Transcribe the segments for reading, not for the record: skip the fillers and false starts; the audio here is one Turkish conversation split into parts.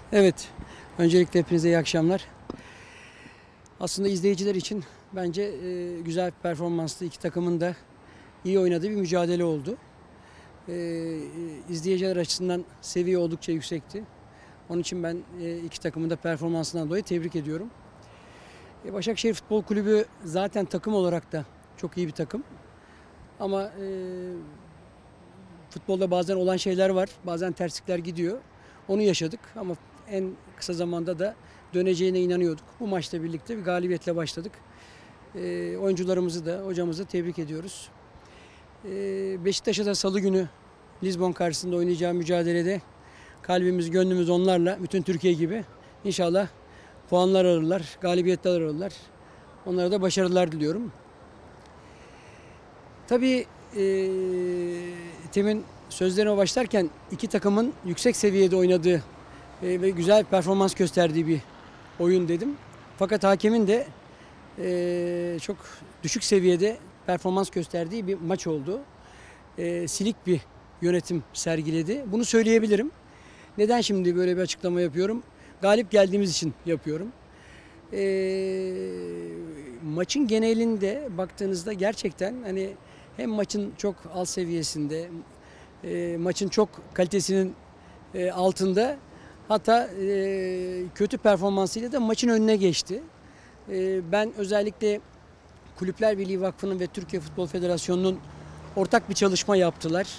Evet, öncelikle hepinize iyi akşamlar. Aslında izleyiciler için bence güzel bir performanslı, iki takımın da iyi oynadığı bir mücadele oldu. İzleyiciler açısından seviye oldukça yüksekti. Onun için ben iki takımın da performansından dolayı tebrik ediyorum. Başakşehir Futbol Kulübü zaten takım olarak da çok iyi bir takım. Ama futbolda bazen olan şeyler var, bazen terslikler gidiyor. Onu yaşadık ama en kısa zamanda da döneceğine inanıyorduk. Bu maçla birlikte bir galibiyetle başladık. Oyuncularımızı da hocamızı tebrik ediyoruz. Beşiktaş'a da Salı günü Lizbon karşısında oynayacağı mücadelede kalbimiz, gönlümüz onlarla, bütün Türkiye gibi inşallah puanlar alırlar, galibiyetler alırlar. Onlara da başarılar diliyorum. Tabii Tim'in sözlerine başlarken iki takımın yüksek seviyede oynadığı ve güzel performans gösterdiği bir oyun dedim. Fakat hakemin de çok düşük seviyede performans gösterdiği bir maç oldu. Silik bir yönetim sergiledi. Bunu söyleyebilirim. Neden şimdi böyle bir açıklama yapıyorum? Galip geldiğimiz için yapıyorum. Maçın genelinde baktığınızda gerçekten hani hem maçın çok alt seviyesinde, maçın çok kalitesinin altında, hatta kötü performansıyla da maçın önüne geçti. Ben özellikle Kulüpler Birliği Vakfı'nın ve Türkiye Futbol Federasyonu'nun ortak bir çalışma yaptılar.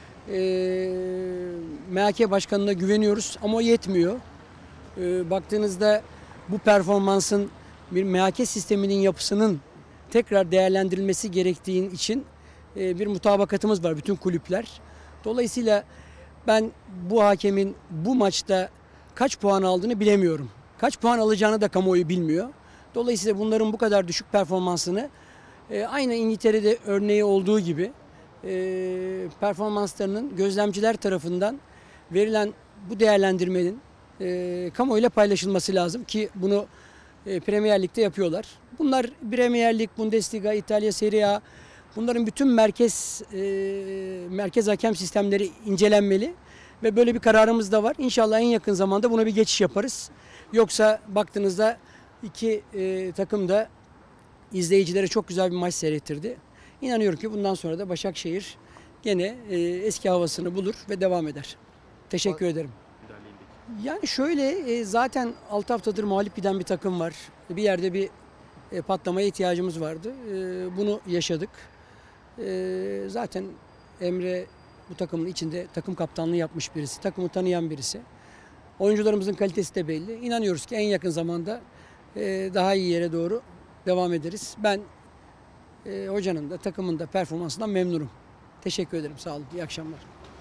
MHK Başkanı'na güveniyoruz ama o yetmiyor. Baktığınızda bu performansın bir MHK sisteminin yapısının tekrar değerlendirilmesi gerektiği için bir mutabakatımız var bütün kulüpler. Dolayısıyla ben bu hakemin bu maçta kaç puan aldığını bilemiyorum. Kaç puan alacağını da kamuoyu bilmiyor. Dolayısıyla bunların bu kadar düşük performansını aynı İngiltere'de örneği olduğu gibi performanslarının gözlemciler tarafından verilen bu değerlendirmenin kamuoyuyla paylaşılması lazım ki bunu Premier Lig'de yapıyorlar. Bunlar Premier Lig, Bundesliga, İtalya Serie A, bunların bütün merkez hakem sistemleri incelenmeli ve böyle bir kararımız da var. İnşallah en yakın zamanda buna bir geçiş yaparız. Yoksa baktığınızda iki takım da izleyicilere çok güzel bir maç seyrettirdi. İnanıyorum ki bundan sonra da Başakşehir gene eski havasını bulur ve devam eder. Teşekkür ederim. Yani şöyle, zaten 6 haftadır mağlup giden bir takım var. Bir yerde bir patlamaya ihtiyacımız vardı. Bunu yaşadık. Zaten Emre bu takımın içinde takım kaptanlığı yapmış birisi, takımı tanıyan birisi. Oyuncularımızın kalitesi de belli. İnanıyoruz ki en yakın zamanda daha iyi yere doğru devam ederiz. Ben hocanın da takımın da performansından memnunum. Teşekkür ederim. Sağ olun. İyi akşamlar.